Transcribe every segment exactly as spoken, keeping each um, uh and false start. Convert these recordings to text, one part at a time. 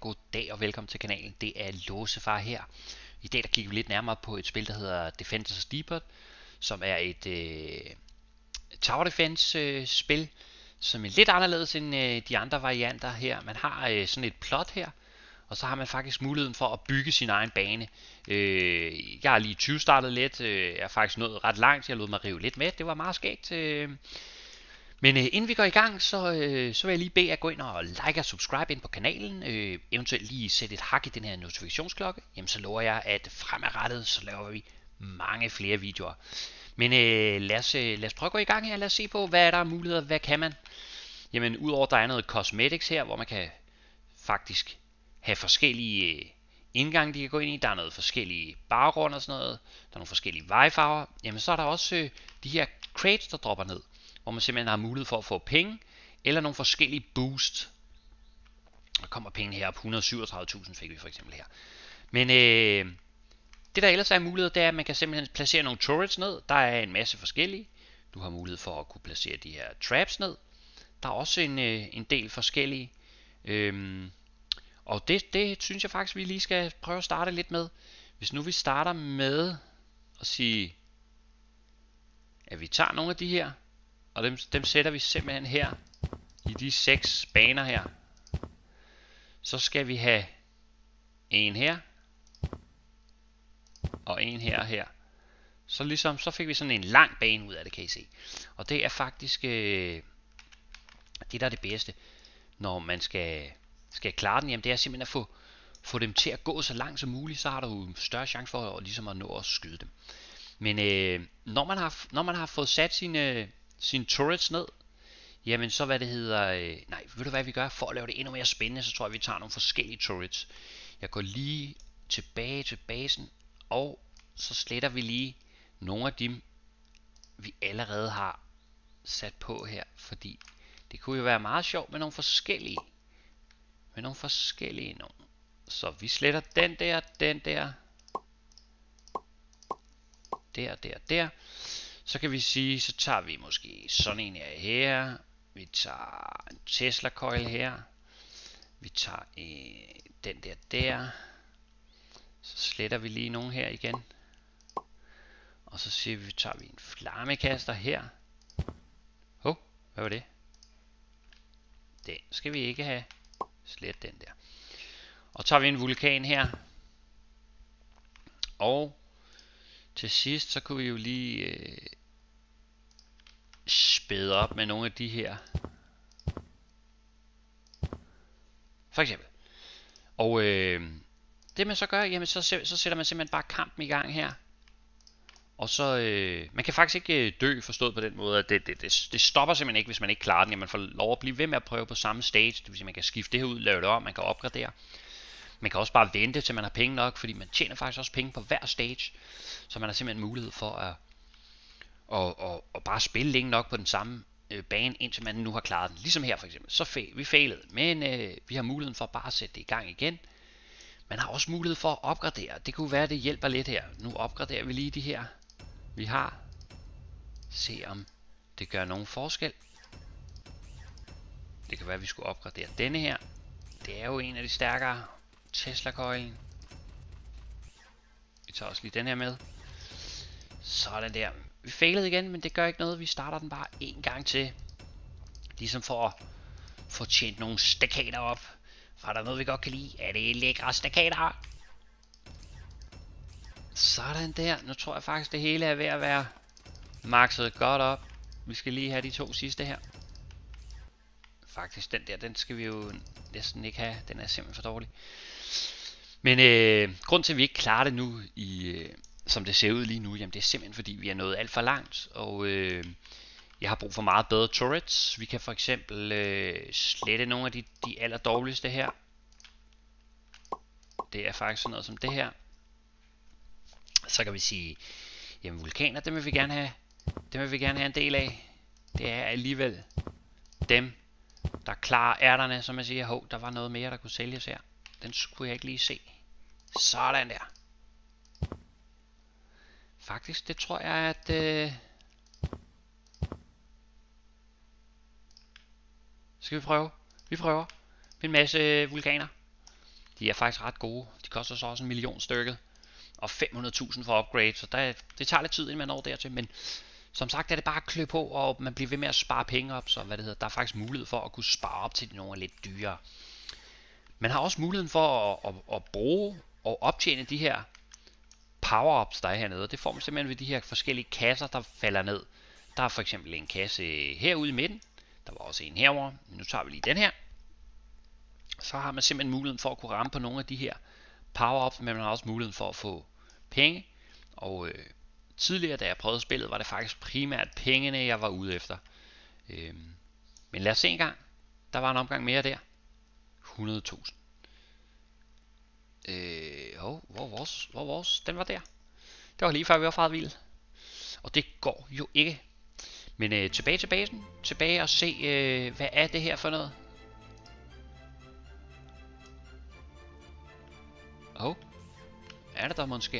god dag og velkommen til kanalen. Det er Låsefar her. I dag der kigger vi lidt nærmere på et spil, der hedder Defenders Depot, som er et øh, Tower Defense øh, spil, som er lidt anderledes end øh, de andre varianter her. Man har øh, sådan et plot her, og så har man faktisk muligheden for at bygge sin egen bane. Øh, jeg har lige tyve startet lidt, øh, jeg er faktisk nået ret langt, jeg lod mig rive lidt med, det var meget skægt. Øh. Men øh, inden vi går i gang, så, øh, så vil jeg lige bede jer at gå ind og like og subscribe ind på kanalen. Øh, eventuelt lige sætte et hak i den her notifikationsklokke. Jamen så lover jeg, at fremadrettet, så laver vi mange flere videoer. Men øh, lad, os, øh, lad os prøve at gå i gang her. Lad os se på, hvad er der af muligheder, hvad kan man. Jamen udover der er noget cosmetics her, hvor man kan faktisk have forskellige øh, indgange, de kan gå ind i. Der er noget forskellige baggrunde og sådan noget. Der er nogle forskellige vejfarver. Jamen så er der også øh, de her crates, der dropper ned, hvor man simpelthen har mulighed for at få penge, eller nogle forskellige boost. Der kommer penge her op, et hundrede og syvogtredive tusind fik vi for eksempel her. Men øh, det der ellers er mulighed, det er, at man kan simpelthen placere nogle turrets ned. Der er en masse forskellige. Du har mulighed for at kunne placere de her traps ned. Der er også en, øh, en del forskellige. Øhm, og det, det synes jeg faktisk, vi lige skal prøve at starte lidt med. Hvis nu vi starter med at sige, at vi tager nogle af de her, og dem, dem sætter vi simpelthen her i de seks baner her. Så skal vi have en her og en her og her. Så ligesom så fik vi sådan en lang bane ud af det, kan I se. Og det er faktisk øh, det der er det bedste, når man skal skal klare den. Jamen det er simpelthen at få få dem til at gå så langt som muligt, så har du større chance for at, ligesom at nå at skyde dem. Men øh, når man har når man har fået sat sine sine turrets ned, jamen så hvad det hedder, øh, nej, ved du hvad vi gør, for at lave det endnu mere spændende, så tror jeg vi tager nogle forskellige turrets. Jeg går lige tilbage til basen, og så sletter vi lige nogle af dem, vi allerede har sat på her, fordi det kunne jo være meget sjovt med nogle forskellige, med nogle forskellige nogle. Så vi sletter den der, den der, der, der, der. Så kan vi sige, så tager vi måske sådan en her her. Vi tager en Tesla coil her. Vi tager en, den der der. Så sletter vi lige nogle her igen. Og så siger vi, tager vi en flammekaster her. Hov, hvad var det? Den skal vi ikke have. Slet den der. Og tager vi en vulkan her. Og til sidst, så kunne vi jo lige øh, spæde op med nogle af de her. For eksempel. Og øh, det man så gør, jamen så, så sætter man simpelthen bare kampen i gang her. Og så, øh, man kan faktisk ikke øh, dø, forstået på den måde, at det, det, det, det stopper simpelthen ikke, hvis man ikke klarer den. Jamen man får lov at blive ved med at prøve på samme stage. Det vil sige, man kan skifte det her ud, lave det om, man kan opgradere. Man kan også bare vente til man har penge nok, fordi man tjener faktisk også penge på hver stage. Så man har simpelthen mulighed for at, at, at, at bare spille længe nok på den samme øh, bane, indtil man nu har klaret den. Ligesom her for eksempel, så fa- vi failede, men øh, vi har muligheden for bare at sætte det i gang igen. Man har også mulighed for at opgradere. Det kunne være, det hjælper lidt her. Nu opgraderer vi lige de her, vi har. Se om det gør nogen forskel. Det kan være, at vi skulle opgradere denne her. Det er jo en af de stærkere. Tesla-coilen. Vi tager også lige den her med. Sådan der. Vi failede igen, men det gør ikke noget. Vi starter den bare en gang til. Ligesom for at få tjent nogle stakater op. For er der noget, vi godt kan lide? Er det lækre stakater? Sådan der. Nu tror jeg faktisk, det hele er ved at være maxet godt op. Vi skal lige have de to sidste her. Faktisk den der, den skal vi jo næsten ikke have. Den er simpelthen for dårlig. Men øh, grund til at vi ikke klarer det nu i, øh, som det ser ud lige nu, jamen det er simpelthen fordi vi er nået alt for langt. Og øh, jeg har brug for meget bedre turrets. Vi kan for eksempel øh, slette nogle af de, de aller dårligste her. Det er faktisk sådan noget som det her. Så kan vi sige, jamen vulkaner, dem vil vi gerne have. Dem vil vi gerne have en del af. Det er alligevel dem, der klarer ærterne, som jeg siger. Hov, der var noget mere, der kunne sælges her. Den skulle jeg ikke lige se. Sådan der. Faktisk, det tror jeg, at... Øh... Skal vi prøve? Vi prøver. En masse vulkaner. De er faktisk ret gode. De koster så også en million stykket. Og fem hundrede tusind for upgrade, så der, det tager lidt tid, inden man når dertil. Men som sagt er det bare at klø på, og man bliver ved med at spare penge op. Så hvad det hedder, der er faktisk mulighed for at kunne spare op til nogle lidt dyrere. Man har også muligheden for at, at, at bruge og optjene de her power-ups, der er hernede. Det får man simpelthen ved de her forskellige kasser, der falder ned. Der er for eksempel en kasse herude i midten. Der var også en herovre. Nu tager vi lige den her. Så har man simpelthen muligheden for at kunne ramme på nogle af de her power-ups, men man har også muligheden for at få penge. Og øh, tidligere, da jeg prøvede spillet, var det faktisk primært pengene, jeg var ude efter. Øh, men lad os se en gang. Der var en omgang mere der. hundrede tusind. Øh, oh, hvor vores, hvor vores, den var der. Det var lige før vi var faret vild. Og det går jo ikke. Men øh, tilbage til basen. Tilbage og se, øh, hvad er det her for noget? Oh, er det der måske?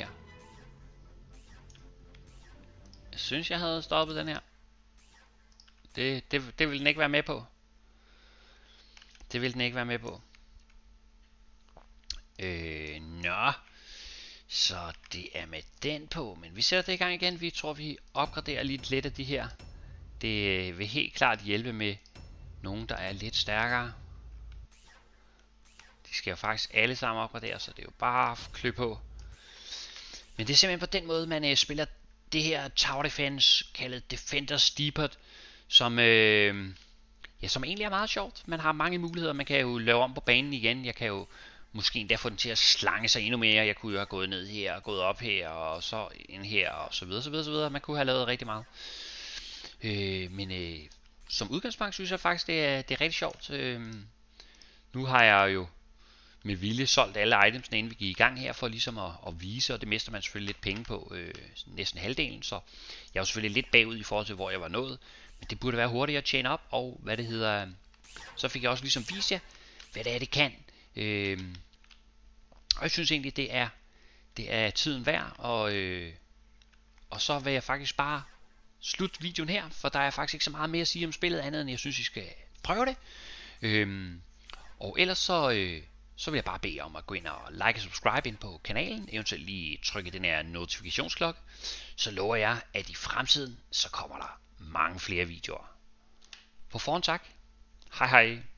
Jeg synes jeg havde stoppet den her. Det, det, det vil den ikke være med på. Det vil den ikke være med på. Øh, nå. Så det er med den på. Men vi sætter det i gang igen. Vi tror vi opgraderer lidt lidt af de her. Det vil helt klart hjælpe med nogen der er lidt stærkere. De skal jo faktisk alle sammen opgradere, så det er jo bare at klø på. Men det er simpelthen på den måde man øh, spiller det her Tower Defense kaldet Defenders Depot, som øh, ja, som egentlig er meget sjovt. Man har mange muligheder. Man kan jo lave om på banen igen. Jeg kan jo måske endda få den til at slange sig endnu mere. Jeg kunne jo have gået ned her og gået op her og så ind her og så videre, så videre, så videre. Man kunne have lavet rigtig meget. Øh, men øh, som udgangspunkt synes jeg faktisk det er, det er rigtig sjovt. Øh, nu har jeg jo med vilje solgt alle itemsene inden vi gik i gang her for ligesom at, at vise, og det mister man selvfølgelig lidt penge på, øh, næsten halvdelen, så jeg er jo selvfølgelig lidt bagud i forhold til hvor jeg var nået, men det burde være hurtigere at tjene op, og hvad det hedder, så fik jeg også ligesom vist jer, hvad det er det kan, øh, og jeg synes egentlig det er, det er tiden værd, og, øh, og så vil jeg faktisk bare slutte videoen her, for der er faktisk ikke så meget mere at sige om spillet andet, end jeg synes I skal prøve det, øh, og ellers så øh, så vil jeg bare bede om at gå ind og like og subscribe ind på kanalen, eventuelt lige trykke den her notifikationsklokke, så lover jeg, at i fremtiden, så kommer der mange flere videoer. På forhånd tak. Hej hej.